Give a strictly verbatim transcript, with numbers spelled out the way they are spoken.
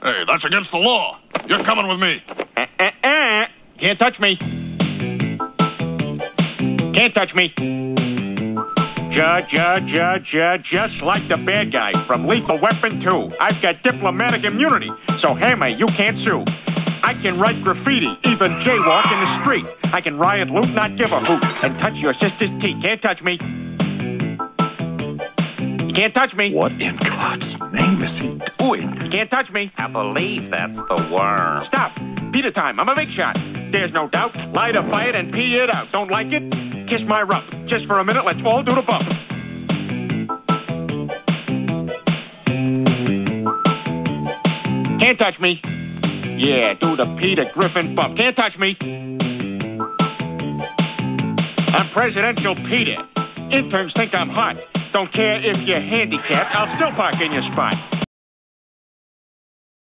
Hey, that's against the law. You're coming with me. Uh, uh, uh. Can't touch me. Can't touch me. Juh, juh, juh, juh, just like the bad guy from Lethal Weapon two. I've got diplomatic immunity, so hammer, you can't sue. I can write graffiti, even jaywalk in the street. I can riot, loot, not give a hoot, and touch your sister's teat. Can't touch me. You can't touch me. What in God's name is he doing? You can't touch me. I believe that's the worm. Stop. Peter time. I'm a big shot. There's no doubt. Light a fire and pee it out. Don't like it? Kiss my rump. Just for a minute, let's all do the bump. Can't touch me. Yeah, do the Peter Griffin bump. Can't touch me. I'm Presidential Peter. Interns think I'm hot. Don't care if you're handicapped, I'll still park in your spot.